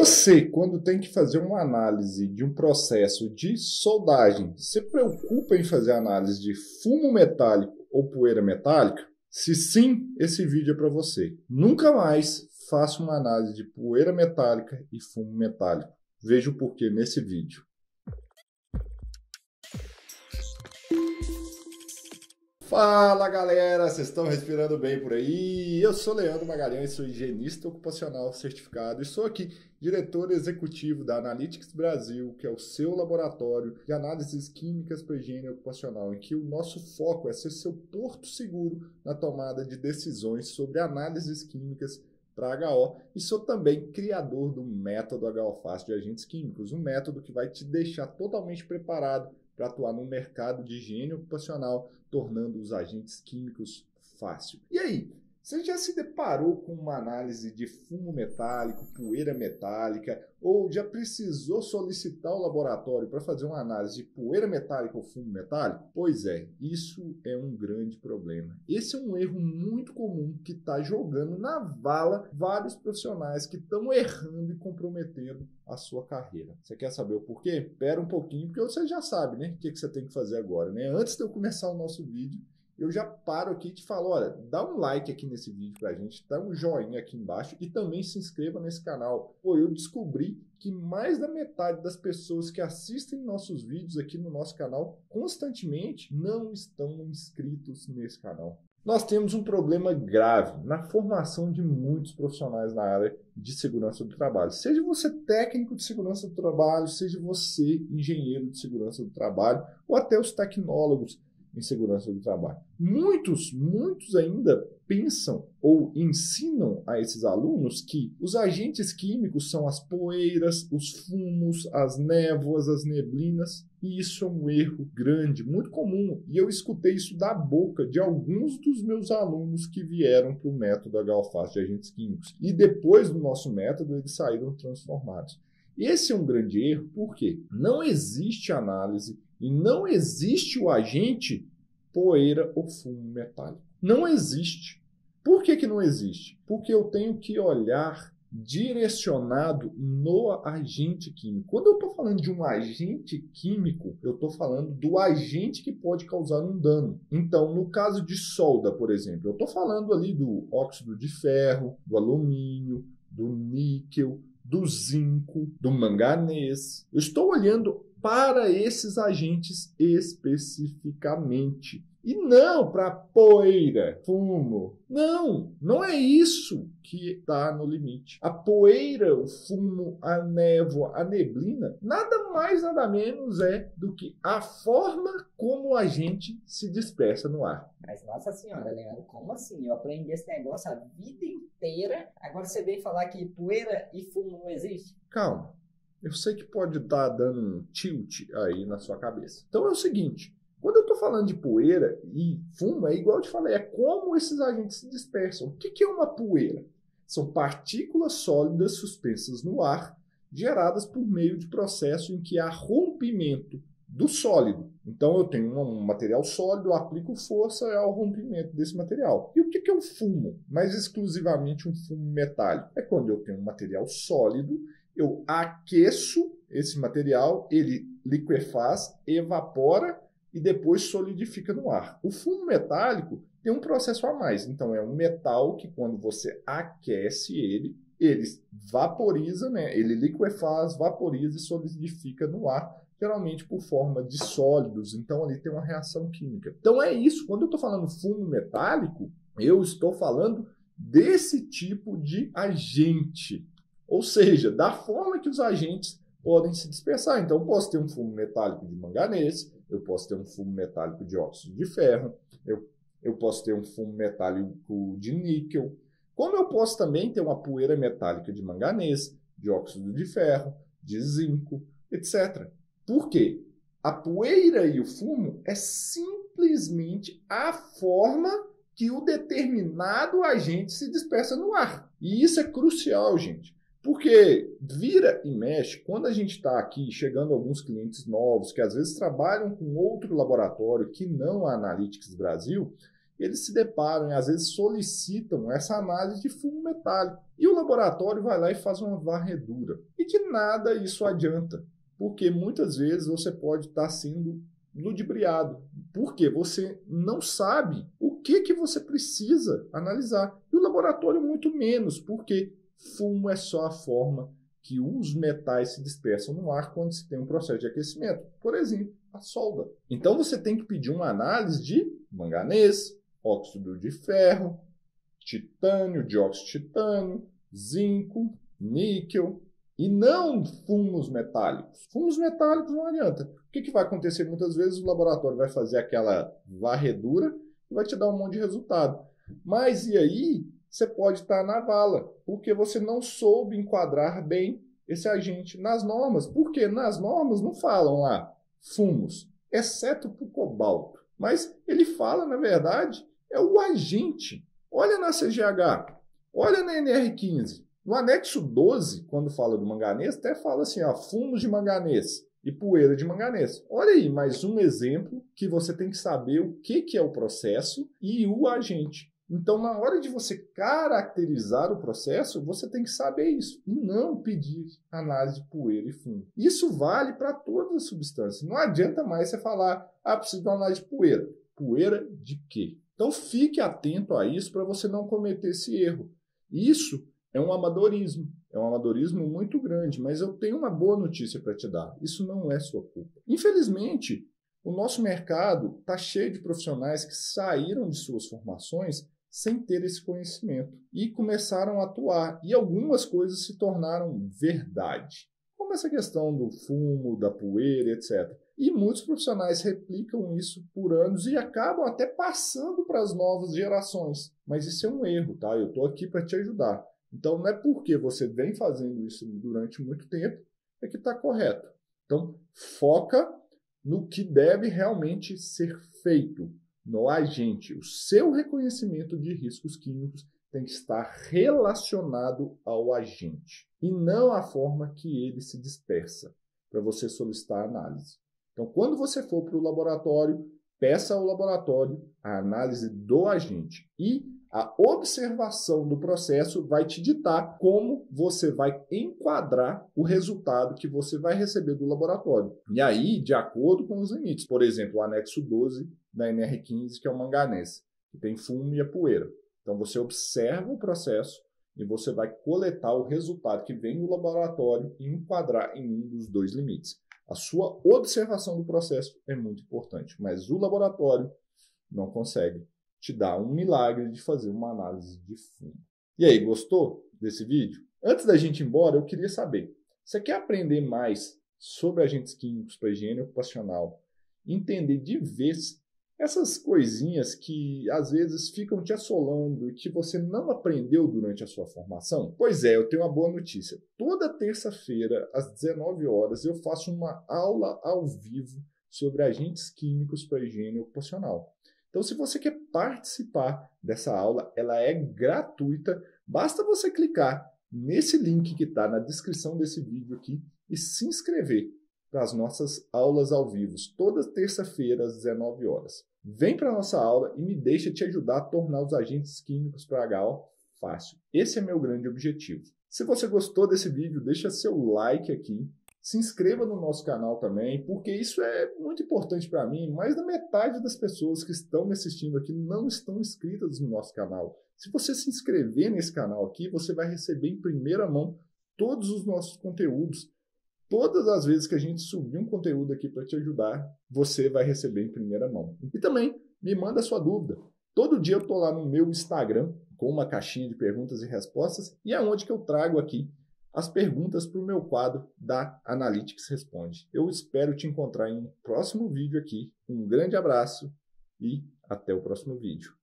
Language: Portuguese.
Você, quando tem que fazer uma análise de um processo de soldagem, se preocupa em fazer análise de fumo metálico ou poeira metálica? Se sim, esse vídeo é para você. Nunca mais faça uma análise de poeira metálica e fumo metálico. Veja o porquê nesse vídeo. Fala galera, vocês estão respirando bem por aí? Eu sou Leandro Magalhães, sou higienista ocupacional certificado e sou aqui diretor executivo da Analytics Brasil, que é o seu laboratório de análises químicas para higiene ocupacional, em que o nosso foco é ser seu porto seguro na tomada de decisões sobre análises químicas para HO, e sou também criador do método HO Fácil de agentes químicos, um método que vai te deixar totalmente preparado para atuar no mercado de higiene ocupacional, tornando os agentes químicos fácil. E aí, você já se deparou com uma análise de fumo metálico, poeira metálica, ou já precisou solicitar o laboratório para fazer uma análise de poeira metálica ou fumo metálico? Pois é, isso é um grande problema. Esse é um erro muito comum que está jogando na vala vários profissionais que estão errando e comprometendo a sua carreira. Você quer saber o porquê? Espera um pouquinho, porque você já sabe, né? O que você tem que fazer agora, né? Antes de eu começar o nosso vídeo, eu já paro aqui e te falo, olha, dá um like aqui nesse vídeo pra gente, dá um joinha aqui embaixo e também se inscreva nesse canal. Pô, eu descobri que mais da metade das pessoas que assistem nossos vídeos aqui no nosso canal constantemente não estão inscritos nesse canal. Nós temos um problema grave na formação de muitos profissionais na área de segurança do trabalho. Seja você técnico de segurança do trabalho, seja você engenheiro de segurança do trabalho, ou até os tecnólogos em segurança do trabalho. Muitos ainda pensam ou ensinam a esses alunos que os agentes químicos são as poeiras, os fumos, as névoas, as neblinas, e isso é um erro grande, muito comum, e eu escutei isso da boca de alguns dos meus alunos que vieram para o método HO Fácil de agentes químicos, e depois do nosso método eles saíram transformados. Esse é um grande erro, porque não existe análise e não existe o agente poeira ou fumo metálico. Não existe. Por que não existe? Porque eu tenho que olhar direcionado no agente químico. Quando eu estou falando de um agente químico, eu estou falando do agente que pode causar um dano. Então, no caso de solda, por exemplo, eu estou falando ali do óxido de ferro, do alumínio, do níquel, do zinco, do manganês. Eu estou olhando para esses agentes especificamente. E não para poeira, fumo. Não é isso que está no limite. A poeira, o fumo, a névoa, a neblina, nada mais, nada menos é do que a forma como o agente se dispersa no ar. Mas, nossa senhora, Leandro, como assim? Eu aprendi esse negócio a vida inteira. Agora você vem falar que poeira e fumo não existe? Calma. Eu sei que pode estar dando um tilt aí na sua cabeça. Então é o seguinte, quando eu estou falando de poeira e fumo, é igual eu te falei, é como esses agentes se dispersam. O que é uma poeira? São partículas sólidas suspensas no ar, geradas por meio de processo em que há rompimento do sólido. Então eu tenho um material sólido, eu aplico força ao rompimento desse material. E o que é um fumo? Mais exclusivamente um fumo metálico. É quando eu tenho um material sólido, eu aqueço esse material, ele liquefaz, evapora e depois solidifica no ar. O fumo metálico tem um processo a mais. Então, é um metal que, quando você aquece ele vaporiza, né? Ele liquefaz, vaporiza e solidifica no ar, geralmente por forma de sólidos. Então, ali tem uma reação química. Então, é isso. Quando eu estou falando fumo metálico, eu estou falando desse tipo de agente. Ou seja, da forma que os agentes podem se dispersar. Então, eu posso ter um fumo metálico de manganês, eu posso ter um fumo metálico de óxido de ferro, eu posso ter um fumo metálico de níquel, como eu posso também ter uma poeira metálica de manganês, de óxido de ferro, de zinco, etc. Por quê? A poeira e o fumo é simplesmente a forma que o determinado agente se dispersa no ar. E isso é crucial, gente. Porque vira e mexe, quando a gente está aqui chegando a alguns clientes novos, que às vezes trabalham com outro laboratório que não a Analytics Brasil, eles se deparam e às vezes solicitam essa análise de fumo metálico. E o laboratório vai lá e faz uma varredura. E de nada isso adianta, porque muitas vezes você pode estar sendo ludibriado, porque você não sabe o que você precisa analisar. E o laboratório muito menos, porque fumo é só a forma que os metais se dispersam no ar quando se tem um processo de aquecimento. Por exemplo, a solda. Então você tem que pedir uma análise de manganês, óxido de ferro, titânio, dióxido de titânio, zinco, níquel, e não fumos metálicos. Fumos metálicos não adianta. O que vai acontecer muitas vezes? O laboratório vai fazer aquela varredura e vai te dar um monte de resultado. Mas e aí você pode estar na vala, porque você não soube enquadrar bem esse agente nas normas. Porque nas normas não falam lá fumos, exceto para o cobalto. Mas ele fala, na verdade, é o agente. Olha na CGH, olha na NR15. No anexo 12, quando fala do manganês, até fala assim, ó, fumos de manganês e poeira de manganês. Olha aí, mais um exemplo que você tem que saber o que é o processo e o agente. Então, na hora de você caracterizar o processo, você tem que saber isso e não pedir análise de poeira e fumo. Isso vale para todas as substâncias. Não adianta mais você falar, preciso de uma análise de poeira. Poeira de quê? Então, fique atento a isso para você não cometer esse erro. Isso é um amadorismo muito grande, mas eu tenho uma boa notícia para te dar. Isso não é sua culpa. Infelizmente, o nosso mercado está cheio de profissionais que saíram de suas formações sem ter esse conhecimento e começaram a atuar. E algumas coisas se tornaram verdade, como essa questão do fumo, da poeira, etc. E muitos profissionais replicam isso por anos e acabam até passando para as novas gerações. Mas isso é um erro, tá? Eu estou aqui para te ajudar. Então, não é porque você vem fazendo isso durante muito tempo é que está correto. Então, foca no que deve realmente ser feito, no agente. O seu reconhecimento de riscos químicos tem que estar relacionado ao agente e não à forma que ele se dispersa para você solicitar análise. Então, quando você for para o laboratório, peça ao laboratório a análise do agente e a observação do processo vai te ditar como você vai enquadrar o resultado que você vai receber do laboratório. E aí, de acordo com os limites, por exemplo, o anexo 12 da NR15, que é o manganês, que tem fumo e a poeira. Então, você observa o processo e você vai coletar o resultado que vem do laboratório e enquadrar em um dos dois limites. A sua observação do processo é muito importante, mas o laboratório não consegue te dar um milagre de fazer uma análise de fumo. E aí, gostou desse vídeo? Antes da gente ir embora, eu queria saber, você quer aprender mais sobre agentes químicos para higiene ocupacional? Entender de vez essas coisinhas que às vezes ficam te assolando e que você não aprendeu durante a sua formação? Pois é, eu tenho uma boa notícia. Toda terça-feira, às 19 horas, eu faço uma aula ao vivo sobre agentes químicos para higiene ocupacional. Então, se você quer participar dessa aula, ela é gratuita. Basta você clicar nesse link que está na descrição desse vídeo aqui e se inscrever para as nossas aulas ao vivo, toda terça-feira às 19 horas. Vem para a nossa aula e me deixa te ajudar a tornar os agentes químicos para HO fácil. Esse é meu grande objetivo. Se você gostou desse vídeo, deixa seu like aqui. Se inscreva no nosso canal também, porque isso é muito importante para mim. Mais da metade das pessoas que estão me assistindo aqui não estão inscritas no nosso canal. Se você se inscrever nesse canal aqui, você vai receber em primeira mão todos os nossos conteúdos. Todas as vezes que a gente subir um conteúdo aqui para te ajudar, você vai receber em primeira mão. E também me manda a sua dúvida. Todo dia eu estou lá no meu Instagram com uma caixinha de perguntas e respostas e é onde que eu trago aqui as perguntas para o meu quadro da Analytics Responde. Eu espero te encontrar em um próximo vídeo aqui. Um grande abraço e até o próximo vídeo.